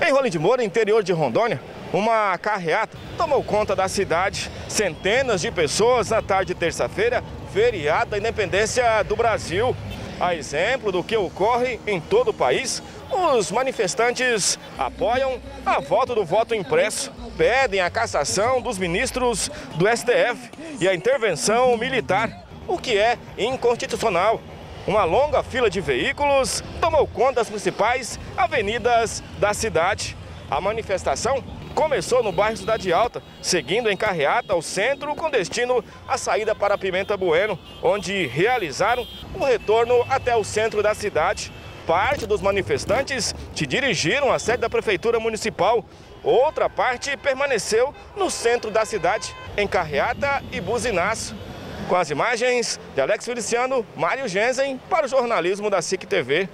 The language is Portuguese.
Em Rolim de Moura, interior de Rondônia, uma carreata tomou conta da cidade. Centenas de pessoas na tarde de terça-feira, feriado da independência do Brasil. A exemplo do que ocorre em todo o país, os manifestantes apoiam a volta do voto impresso, pedem a cassação dos ministros do STF e a intervenção militar, o que é inconstitucional. Uma longa fila de veículos tomou conta das principais avenidas da cidade. A manifestação começou no bairro Cidade Alta, seguindo em carreata ao centro com destino à saída para Pimenta Bueno, onde realizaram o retorno até o centro da cidade. Parte dos manifestantes se dirigiram à sede da Prefeitura Municipal. Outra parte permaneceu no centro da cidade, em carreata e buzinaço. Com as imagens de Alex Feliciano, Mário Gensen, para o jornalismo da SIC TV.